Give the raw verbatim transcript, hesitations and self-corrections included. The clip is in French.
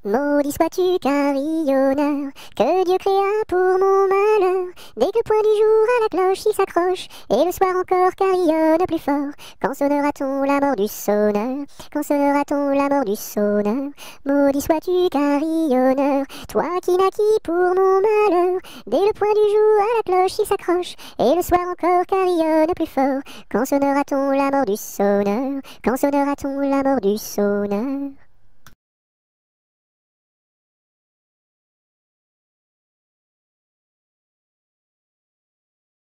Maudit sois-tu, carillonneur, que Dieu créa pour mon malheur. Dès que le point du jour à la cloche il s'accroche, et le soir encore carillonne plus fort. Quand sonnera-t-on la mort du sonneur? Quand sonnera-t-on la mort du sonneur? Maudit sois-tu, carillonneur, toi qui naquis pour mon malheur. Dès le point du jour à la cloche il s'accroche, et le soir encore carillonne plus fort. Quand sonnera-t-on la mort du sonneur? Quand sonnera-t-on la mort du sonneur?